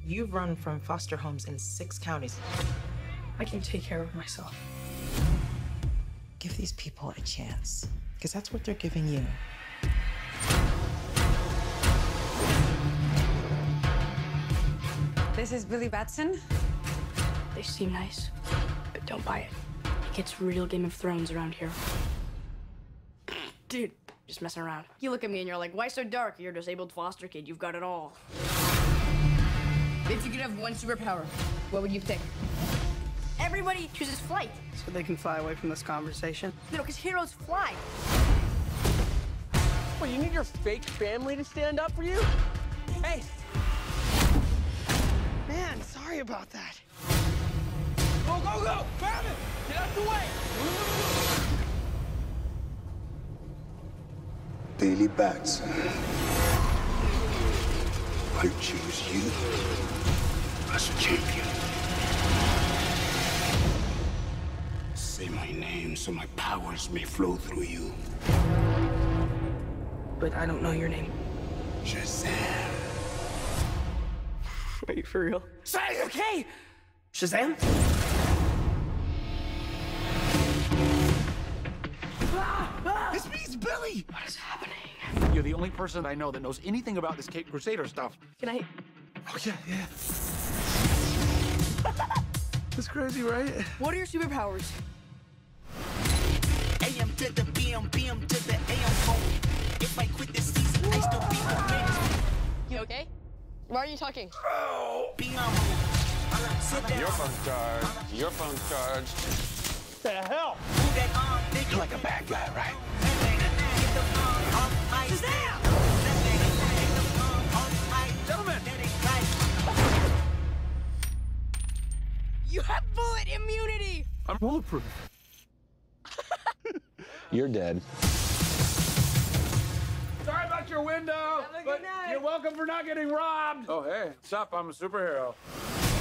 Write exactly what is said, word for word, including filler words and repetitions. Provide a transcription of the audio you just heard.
You've run from foster homes in six counties. I can take care of myself. Give these people a chance, because that's what they're giving you. This is Billy Batson. They seem nice, but don't buy it. It gets real Game of Thrones around here. Dude, just messing around. You look at me and you're like, why so dark? You're a disabled foster kid. You've got it all. If you could have one superpower, what would you pick? Everybody chooses flight. So they can fly away from this conversation? You know, because heroes fly. What, you need your fake family to stand up for you? Hey! Man, sorry about that. Go, go, go! Grab it! Get out the way! Billy Batson. I choose you as a champion. Say my name so my powers may flow through you. But I don't know your name. Shazam. Are you for real? Say, okay! Shazam? It's me, it's Billy! What is happening? You're the only person I know that knows anything about this Cape Crusader stuff. Can I? Oh, yeah, yeah. That's crazy, right? What are your superpowers? A M to the B M, B M to the A M phone. If I quit this season, I still be the man. You okay? Why are you talking? B M. Sit down. Your phone's charged. Your phone's charged. The hell? Move that arm, nigga. You're like a bad guy, right? Get the arm off my Shazam! Gentlemen! You have bullet immunity! I'm bulletproof. You're dead. Sorry about your window, Have a good but night. you're welcome for not getting robbed. Oh, hey, what's up? I'm a superhero.